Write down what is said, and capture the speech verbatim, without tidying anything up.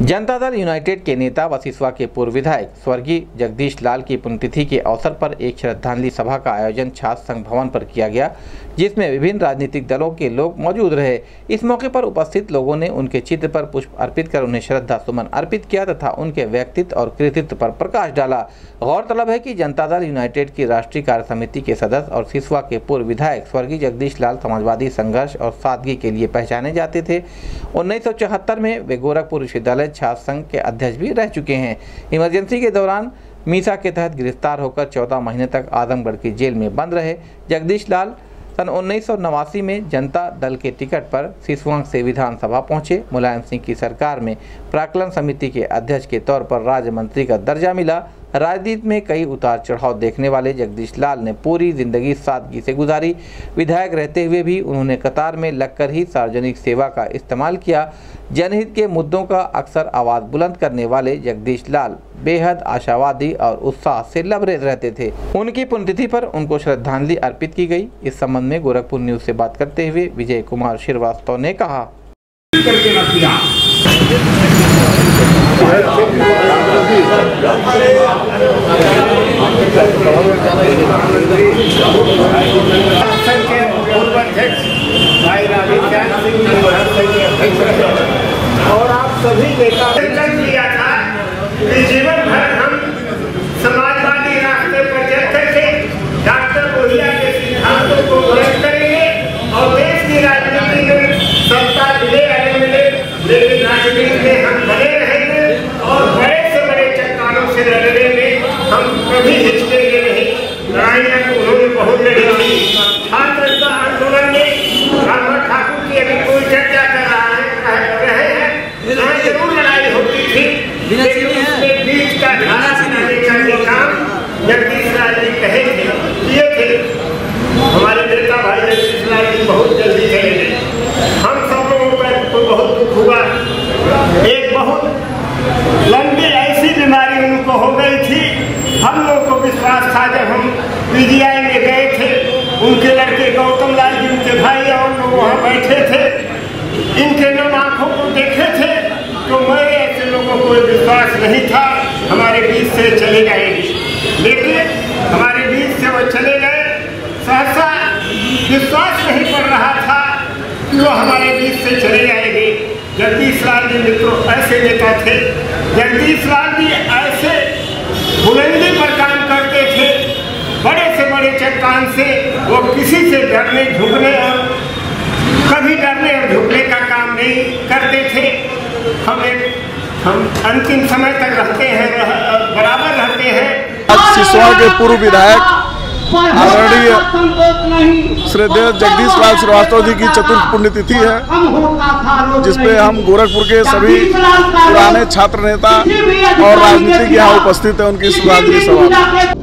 Janata Dal United के नेता व सिसवा के पूर्व विधायक स्वर्गीय जगदीश लाल की पुण्यतिथि के अवसर पर एक श्रद्धांजलि सभा का आयोजन छात्र संघ भवन पर किया गया, जिसमें विभिन्न राजनीतिक दलों के लोग मौजूद रहे। इस मौके पर उपस्थित लोगों ने उनके चित्र पर पुष्प अर्पित कर उन्हें श्रद्धा सुमन अर्पित किया तथा उनके व्यक्तित्व और कृतित्व पर प्रकाश डाला। गौरतलब है कि जनता दल यूनाइटेड की राष्ट्रीय कार्य समिति के सदस्य और सिसवा के पूर्व विधायक स्वर्गीय जगदीश लाल समाजवादी संघर्ष और सादगी के लिए पहचाने जाते थे। उन्नीस सौ चौहत्तर में वे गोरखपुर विश्वविद्यालय छात्र संघ के अध्यक्ष भी रह चुके हैं। इमरजेंसी के दौरान मीसा के तहत गिरफ्तार होकर चौदह महीने तक आजमगढ़ की जेल में बंद रहे। जगदीश लाल सन उन्नीस सौ नवासी में जनता दल के टिकट पर सिसवा से विधानसभा पहुंचे। मुलायम सिंह की सरकार में प्राक्कलन समिति के अध्यक्ष के तौर पर राज्य मंत्री का दर्जा मिला। राजनीति में कई उतार चढ़ाव देखने वाले जगदीश लाल ने पूरी जिंदगी सादगी से गुजारी। विधायक रहते हुए भी उन्होंने कतार में लगकर ही सार्वजनिक सेवा का इस्तेमाल किया। जनहित के मुद्दों का अक्सर आवाज़ बुलंद करने वाले जगदीश लाल बेहद आशावादी और उत्साह से लबरेज रहते थे। उनकी पुण्यतिथि पर उनको श्रद्धांजलि अर्पित की गई। इस संबंध में गोरखपुर न्यूज से बात करते हुए विजय कुमार श्रीवास्तव ने कहा, और आप सभी नेता किया था कि जीवन भर हम समाजवादी रास्ते पर चलते थे, डॉक्टर बोहिया के सिद्धांतों को ग्रहण करेंगे और देश की राजनीति में सत्ता मिले अरे मिले, लेकिन राजनीति में हम बने रहेंगे और बड़े से बड़े चट्टानों से लड़ने में हम कभी हिचकेंगे नहीं। लड़ाइयाँ उन्होंने बहुत लड़ी थी। छात्र आंदोलन में रामा ठाकुर की अभी कोई चर्चा कर रहा है रहे हैं, यहाँ जरूर लड़ाई होती थी, लेकिन उसमें बीच का धारा बनाने का ये काम जगदीश लाल जी कहे थे किए थे। हमारे नेता भाई जगदीश लाल जी बहुत जल्दी चले गए। हम सब लोगों को बहुत दुख हुआ। एक बहुत लंबी ऐसी बीमारी उनको हो गई थी। हम लोग को विश्वास था, जब हम पीजीआई में गए थे, उनके लड़के गौतम लाल जी उनके भाई और लोग वहाँ बैठे थे, इनके नम आँखों को देखे थे, तो मैं ऐसे लोगों को विश्वास नहीं था हमारे बीच से चले जाएंगे, लेकिन हमारे बीच से वो चले गए। सहसा विश्वास नहीं पड़ रहा था कि वो हमारे बीच से चले जाएंगे। जगदीश लाल जी मित्रों ऐसे नेता थे। जगदीश लाल जी ऐसे बुलंदी पर काम करते थे, बड़े से बड़े चट्टान से वो किसी से डरने झुकने और कभी डरने और झुकने का काम नहीं करते थे। हम एक हम अंतिम समय तक रहते हैं, रह, बराबर रहते हैं। आज सिसवा के पूर्व विधायक आदरणीय श्रद्धेय जगदीश लाल श्रीवास्तव जी की चतुर्थ पुण्यतिथि है, जिसपे हम गोरखपुर के सभी पुराने छात्र नेता और राजनीतिक यहाँ उपस्थित हैं। उनकी श्रद्धांजलि सभा